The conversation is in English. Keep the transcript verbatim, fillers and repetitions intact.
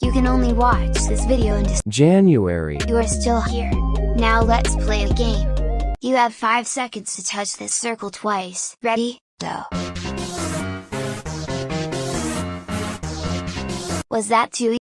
You can only watch this video in January. You are still here. Now let's play a game. You have five seconds to touch this circle twice. Ready, go. Was that too easy?